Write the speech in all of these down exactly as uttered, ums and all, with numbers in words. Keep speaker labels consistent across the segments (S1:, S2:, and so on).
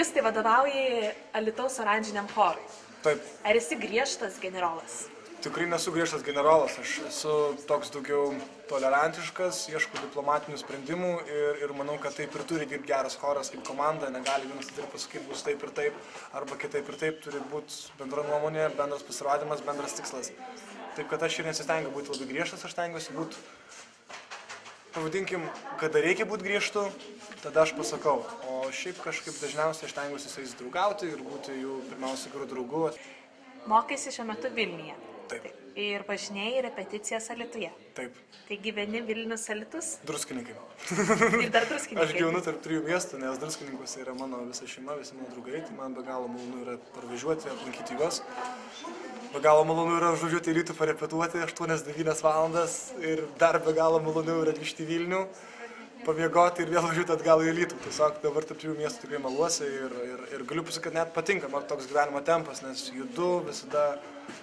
S1: tai vadovauji Alytaus oranžiniam chorui.
S2: Taip.
S1: Ar esi griežtas generolas?
S2: Tikrai nesu griežtas generolas, aš esu toks daugiau tolerantiškas, ieškau diplomatinių sprendimų ir, ir manau, kad taip ir turi dirbti geras choras kaip komanda, negali vienas ir pasakyti bus taip ir taip, arba kitaip ir taip, turi būti bendra nuomonė, bendras pasirodymas, bendras tikslas. Taip, kad aš ir nesistengiu būti labai griežtas, aš stengiuosi būti, pavadinkim, kada reikia būti griežtu, tada aš pasakau, o šiaip kažkaip dažniausiai aš stengiuosi su jais draugauti ir būti jų pirmiausia gerų draugų.
S1: Mokaisi šiuo metu Vilniuje.
S2: Taip.
S1: Ir važinėjai repeticijas Alytuje.
S2: Taip.
S1: Tai gyveni Vilnius Alytus?
S2: Druskininkai.
S1: Ir dar druskininkai.
S2: Aš gyvenu tarp trijų miestų, nes druskininkuose yra mano visa šeima, visi mano draugai, tai man be galo malonu yra parvažiuoti, aplankyti juos. Be galo malonu yra užvažiuoti į rytų parepetuoti aštuonias devynias valandas ir dar be galo malonu yra grįžti į Vilnių, pamiegoti ir vėl važiuoti atgal į Alytų. Tiesiog dabar tarp trijų miestų tikrai maluosi ir, ir, ir galiu pasakyti, kad net patinka man toks gyvenimo tempas, nes judu visada.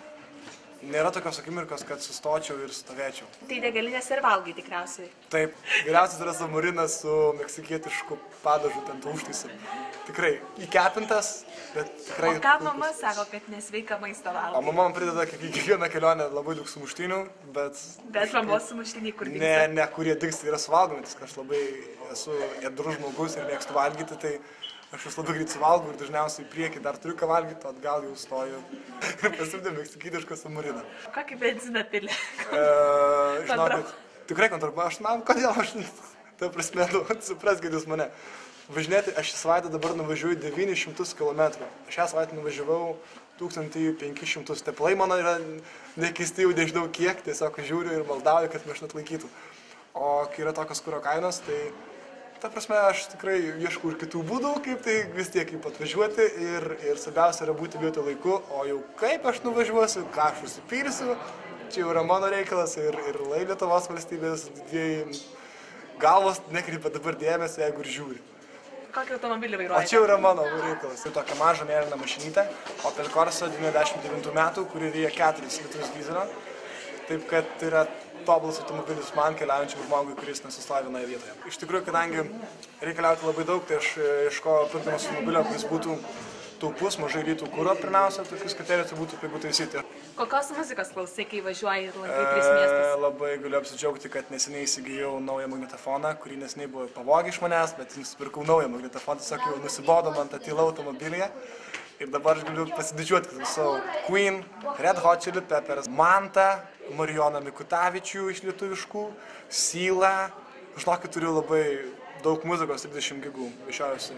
S2: Nėra tokios akimirkos, kad sustočiau ir stovėčiau.
S1: Tai degalinės ir valgai tikriausiai.
S2: Taip, geriausias yra samurinas su meksikietišku padažu ten užtaisu. Tikrai įkepintas, bet tikrai...
S1: O ką mama sako, kad nesveika maisto valgai?
S2: O mama man prideda kiekvieną kelionę labai daug sumuštinių, bet...
S1: Bet mamos sumuštiniai kur dingsta?
S2: Ne, ne, kurie dingsta yra suvalgomis, kad aš labai esu ėdrus žmogus ir mėgstu valgyti, tai... Aš vis labai greit suvalgau ir dažniausiai į priekį dar turiu ką valgyti, o atgal jau stoju ir pasimdė meksikietišką samuriną.
S1: Kokį benziną pili?
S2: E, žinokit, tikrai kontrabandą. Aš man, kodėl aš, ta prasme, nu, supraskit jūs mane. Važinėti, aš šią savaitę dabar nuvažiuoju devynis šimtus kilometrų. Aš šią savaitę nuvažiavau tūkstantį penkis šimtus. Teplai mano yra nekeisti jau nežinau kiek, tiesiog žiūriu ir maldauju, kad mašina atlaikytų. O kai yra tokios kuro kainos, tai... Ta prasme, aš tikrai ieškau ir kitų būdų, kaip tai vis tiek kaip atvažiuoti ir, ir svarbiausia yra būti vietoj laiku, o jau kaip aš nuvažiuosiu, ką aš užsipilsiu, čia jau yra mano reikalas ir, ir lai Lietuvos valstybės didieji galvos nekreipia dabar dėmesio, jeigu ir žiūri.
S1: Kokį automobilį vairuoji?
S2: O čia jau yra mano reikalas. Tai tokia maža mėlyna mašinytė, Opel Corsa devyniasdešimt devintų metų, kuri ryja keturis litrus dyzelio. Taip, kad tai yra tobulas automobilis man keliaujančiam žmogui, kuris nesustoja vienoje vietoje. Iš tikrųjų, kadangi reikia keliauti labai daug, tai aš ieškojau aplinkamos automobilio, kuris būtų taupus, mažai rytų kuro, pirmiausia, tokius kriterijus būtų pigu taisyti.
S1: Kokios muzikos klausai, kai važiuoji ir lankai tris miestus?
S2: E, labai galiu apsidžiaugti, kad neseniai įsigijau naują magnetofoną, kurį neseniai buvo pavogę iš manęs, bet nusipirkau naują magnetofoną, tiesiog jau nusibodo man tą tylą automobilyje. Ir dabar aš galiu pasididžiuoti, kad klausau Queen, Red Hot Chili Peppers, Mantą, Marijoną Mikutavičių iš lietuviškų, Sylą. Žinokit, turiu labai daug muzikos, trisdešimt gigų, išėjusi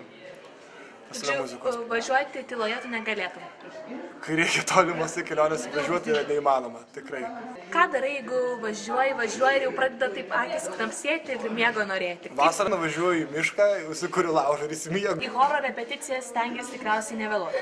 S2: pas yra muzikos.
S1: Važiuoti tyloje tu negalėtum?
S2: Kai reikia tolimose kelionėse važiuoti, yra neįmanoma, tikrai.
S1: Ką darai, jeigu važiuoji, važiuoji ir jau pradeda taip akis tamsėti ir miego norėti?
S2: Vasarą nuvažiuoju į mišką, įsikuriu laužą ir įsimiegu.
S1: Į choro repeticijas stengiasi tikriausiai nevėluoti?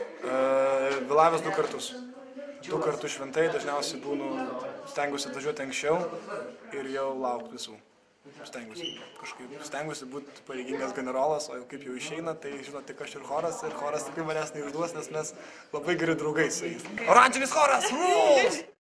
S2: Uh, Vėlavęs du kartus. Du kartus šventai, dažniausiai būnu, stengiuosi atvažiuoti anksčiau ir jau laukti visų. Stengiuosi kažkaip, stengiuosi būti pareigingas generolas, o jau kaip jau išeina, tai žinot, tik aš ir choras, ir choras tikrai manęs neišduos, nes mes labai geri draugai su jais. Oranžinis choras!